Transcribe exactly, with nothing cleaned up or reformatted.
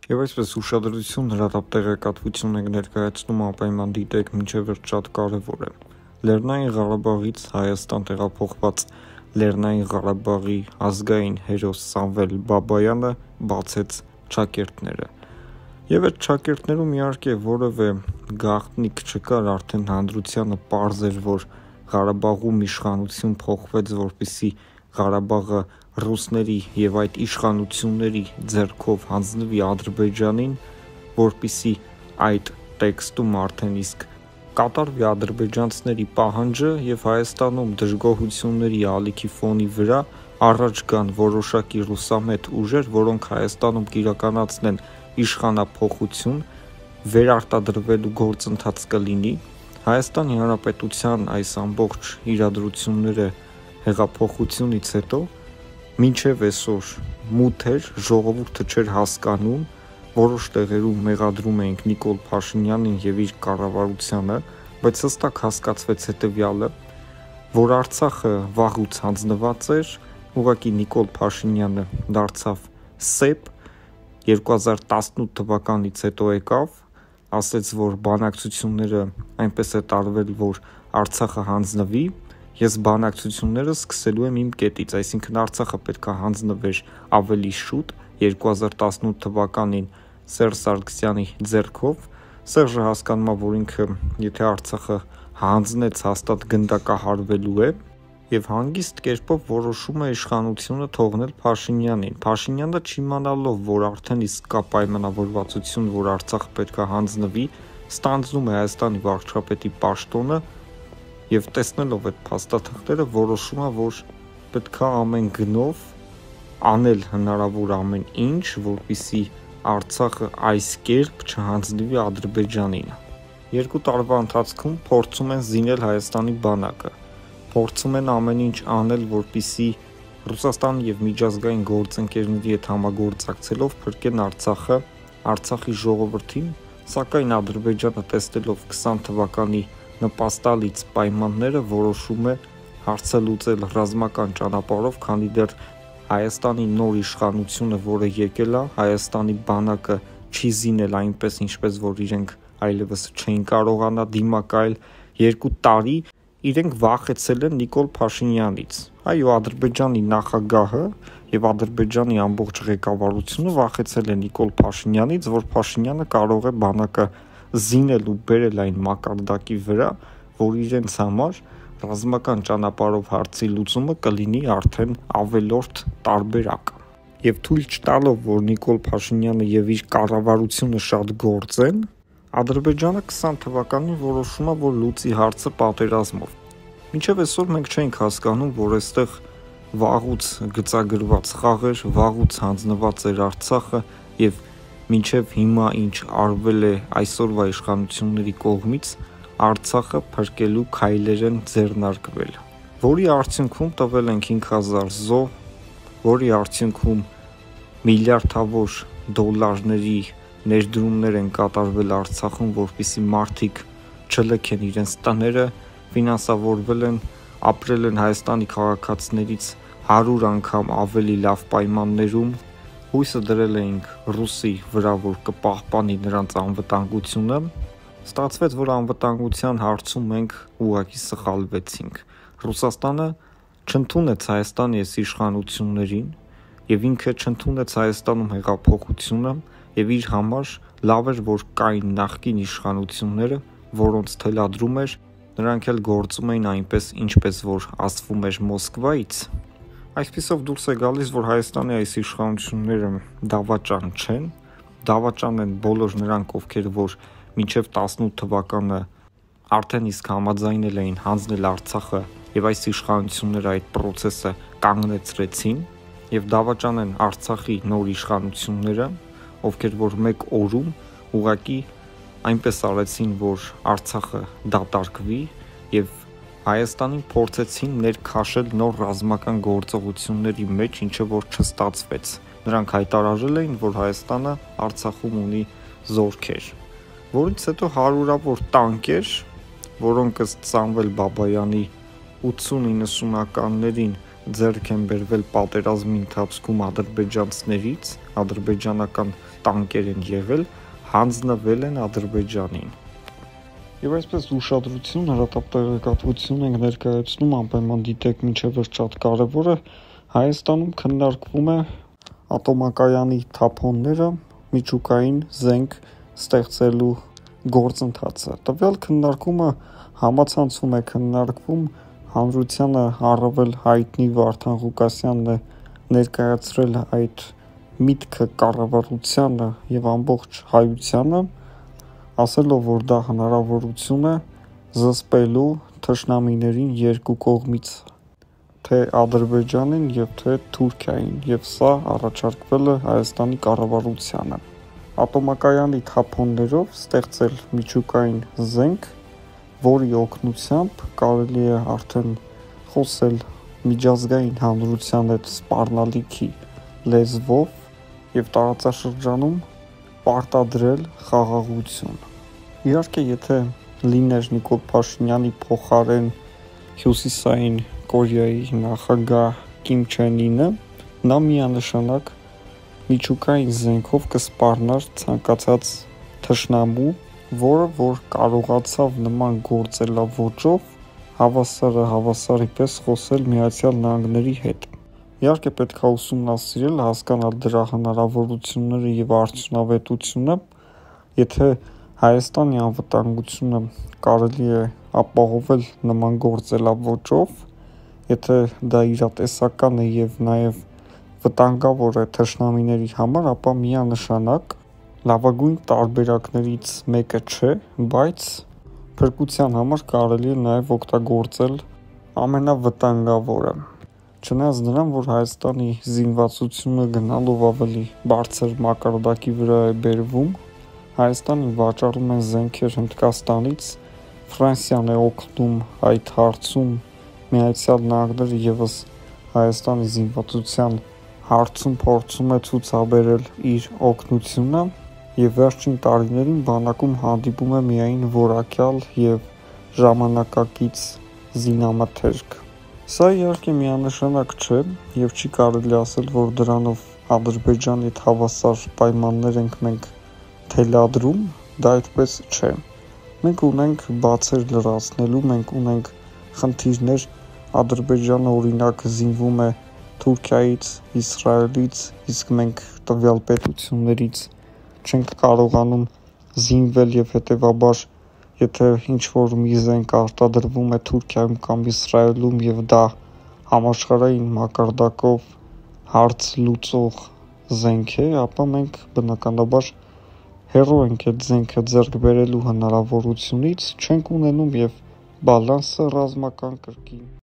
Եվ այսպես ուշադրություն հրատապ տեղեկատվություն ենք ներկայացնում անպայման դիտեք մինչև վերջ շատ կարևոր է։ Լեռնային Ղարաբաղից Հայաստան տեղափոխված Լեռնային Ղարաբաղի ազգային հերոս Սամվել Բաբայանը բացեց ճակերտները։ Եվ այդ ճակերտներում իհարկե որևէ գաղտնիք չկար, արդեն հանրությանը պարզ էր, որ Ղարաբաղում իշխանություն փոխվեց, որպեսզի Ղարաբաղը ռուսների եւ այդ իշխանությունների ձեռքով հանձնվի Ադրբեջանին, որպեսզի այդ տեքստում արդեն իսկ կատարվի ադրբեջանցիների պահանջը եւ Հայաստանում դժգոհությունների ալիքի ֆոնի վրա առաջ գան որոշակի ռուսամետ ուժեր, որոնք Հայաստանում կիրականացնեն իշխանափոխություն, վերարտադրվելու գործընթաց կլինի։ Հայաստանի Հանրապետության այս ամբողջ իրադրությունները հեղափոխությունից հետո մինչև այսօր մութ էր, ժողովուրդը չէր հասկանում, որոշ տեղերում մեղադրում էինք Նիկոլ Փաշինյանին եւ իր կառավարությանը, բայց հստակ հասկացվեց հետեւյալը, որ Արցախը վաղուց հանձնված էր, ուղղակի Նիկոլ Փաշինյանը դարձավ սեպ, երկու հազար տասնութ թվականից հետո եկավ, ասեց, որ բանակցությունները այնպես է տարվել, որ Արցախը հանձնվի, ես բանակցությունները սկսելու եմ իմ կետից, այսինքն Արցախը պետք է հանձնվեր ավելի շուտ, երկու հազար տասնութ թվականին Սերժ Սարգսյանի ձեռքով, Սերժը հասկանում է, որ ինքը եթե Արցախը հանձնեց, հաստատ գնդակահարվելու է, եւ հանգիստ կերպով որոշում է իշխանությունը թողնել Փաշինյանին։ Փաշինյանը չիմանալով, որ արդեն իսկ կա պայմանավորվածություն, որ Արցախը պետք է հանձնվի, ստանձնում է Հայաստանի վարչապետի պաշտոնը եւ տեսնելով այդ փաստաթղթերը որոշում է, որ պետք է ամեն գնով անել հնարավոր ամեն ինչ, որպեսզի Արցախը այս կերպ չհանձնվի Ադրբեջանին։ Երկու տարվա ընթացքում փորձում են զինել Հայաստանի բանակը, փորձում են ամեն ինչ անել, որպեսզի Ռուսաստանի եւ միջազգային գործընկերների հետ համագործակցելով փրկեն Արցախը, Արցախի ժողովրդին, սակայն Ադրբեջանը տեսնելով քսան թվականի նպաստալից պայմանները որոշում է հարցը լուծել ռազմական ճանապարհով, քանի դեռ Հայաստանի նոր իշխանությունը, որը եկել է, Հայաստանի բանակը չի զինել այնպես, ինչպես որ իրենք այլևս չէին կարողանա դիմակայել երկու տարի, իրենք վախեցել են Նիկոլ Փաշինյանից։ Այո, Ադրբեջանի նախագահը եւ Ադրբեջանի ամբողջ ղեկավարությունը վախեցել են Նիկոլ Փաշինյանից, որ Փաշինյանը կարող է բանակը զինել ու բերել այն մակարդակի վրա, որ իրենց համար ռազմական ճանապարհով հարցի լուծումը կլինի արդեն ավելորդ տարբերակ։ Եվ թույլ չտալով, որ Նիկոլ Փաշինյանը եւ իր կառավարությունը շատ գործեն, Ադրբեջանը քսան թվականին որոշում է, որ լուծի հարցը պատերազմով։ Մինչև այսօր մենք չենք հասկանում, որ այստեղ վաղուց գծագրված խաղեր, վաղուց հանձնված էր Արցախը եւ մինչև հիմա ինչ արվել է այսօրվա իշխանությունների կողմից, Արցախը փրկելու քայլեր են ձեռնարկվել, որի արդյունքում տվել են հինգ հազար զոհ, որի արդյունքում միլիարդավոր դոլարների ներդրումներ են կատարվել Արցախում, որպեսզի մարդիկ չլքեն իրենց տները, ֆինանսավորվել են, ապրել են Հայաստանի քաղաքացիներից հարյուր անգամ ավելի լավ պայմաններում, հույսը դրել էինք ռուսի վրա, որ կպահպանի նրանց անվտանգությունը, ստացվեց, որ անվտանգության հարցում մենք ուղղակի սխալվեցինք։ Ռուսաստանը չընդունեց Հայաստանի այս իշխանություններին եւ ինքը չընդունեց Հայաստանում հեղափոխությունը եւ իր համար լավ էր, որ կային նախկին իշխանությունները, որոնց թելադրում էր, նրանք էլ գործում էին այնպես, ինչպես որ ասվում էր Մոսկվայից։ Այսպիսով դուրս է գալիս, որ Հայաստանի այս իշխանությունները դավաճան չեն, դավաճան են բոլոր նրանք, ովքեր որ մինչև տասնութ թվականը արդեն իսկ համաձայնել էին հանձնել Արցախը եւ այս իշխանությունները այդ process-ը կանգնեցրեցին եւ դավաճան են Արցախի նոր իշխանությունները, ովքեր որ մեկ օրում ուղակի այնպես արեցին, որ Արցախը դատարկվի եւ Հայաստանին փորձեցին ներքաշել նոր ռազմական գործողությունների մեջ, ինչը որ չստացվեց։ Նրանք հայտարարել էին, որ Հայաստանը Արցախում ունի զորքեր, որից հետո հարյուրավոր տանկեր, որոնք ըստ Սամվել Բաբայանի ութսուն իննսունականներին ձեռք են բերվել պատերազմի ընթացքում ադրբեջանցիներից, ադրբեջանական տանկեր են եղել, հանձնվել են Ադրբեջանին։ Եվ այսպես ուշադրություն, հրատապ տեղեկատվություն ենք ներկայացնում, անպայման դիտեք մինչև վերջ շատ կարևոր է, Հայաստանում քննարկվում է ատոմակայանի թափոնները միջուկային զենք ստեղծելու գործընթացը։ Տվյալ քննարկումը համացանցում է քննարկվում, հանրությանը առավել հայտնի Վարդան Ղուկասյանն է ներկայացրել այդ միտքը կառավարությանը եւ ամբողջ հայությանը, ասելով, որ դա հնարավորություն է զսպելու թշնամիներին երկու կողմից, թե Ադրբեջանին եւ թե Թուրքիային, եւ սա առաջարկվել է Հայաստանի կառավարությանը։ Ատոմակայանի թափոններով ստեղծել միջուկային զենք, որի օգնությամբ կարելի է արդեն խոսել միջազգային հանրության հետ սպառնալիքի լեզվով եւ տարածաշրջանում պարտադրել խաղաղություն։ Իհարկե, եթե լիներ Նիկոլ Փաշինյանի փոխարեն Հյուսիսային Կորեայի նախագահ Կիմ Չեն Ինը, նա միանշանակ միջուկային զենքով կսպառնար ցանկացած թշնամու, որը որ կարողացավ նման գործելավոճով հավասարը հավասարի պես խոսել Միացյալ Նահանգների հետ։ Իհարկե պետք է ուսումնասիրել, հասկանալ դրա հնարավորությունները եւ արդյունավետությունը, եթե Հայաստանի անվտանգությունը կարելի է ապահովել նման գործելավոճով, եթե դա իրատեսական է եւ նաեւ վտանգավոր է թշնամիների համար, ապա միանշանակ լավագույն տարբերակներից մեկը չէ, բայց փրկության համար կարելի է նաեւ օգտագործել ամենավտանգավորը։ Չնայած նրան, որ Հայաստանի զինվածությունը գնալով ավելի բարձր մակարդակի վրա է բերվում, Հայաստանին վաճառում են զենքեր Հնդկաստանից, Ֆրանսիան է օգնում այդ հարցում, Միացյալ Նահանգները եւս Հայաստանի զինվածության հարցում փորձում է ցուցաբերել իր օգնությունը, եւ վերջին տարիներին բանակում հանդիպում է միայն որակյալ եւ ժամանակակից զինամթերք։ Սա իհարկե միանշանակ չէ եւ չի կարելի ասել, որ դրանով Ադրբեջանի հետ հավասար պայմաններ ենք մենք թելադրում, դա այդպես չէ։ Մենք ունենք բացեր լրացնելու, մենք ունենք խնդիրներ, Ադրբեջանը օրինակ զինվում է Թուրքիայից, Իսրայելից, իսկ մենք տվյալ պետություններից չենք կարողանում զինվել եւ հետեւաբար եթե ինչ-որ մի զենք արտադրվում է Թուրքիայում կամ Իսրայելում եւ դա համաշխարհային մակարդակով հարց լուծող զենք է, ապա մենք բնականաբար հեռու ենք այդ զենքը ձեռք բերելու հնարավորությունից, չենք ունենում եւ բալանսը ռազմական կրկին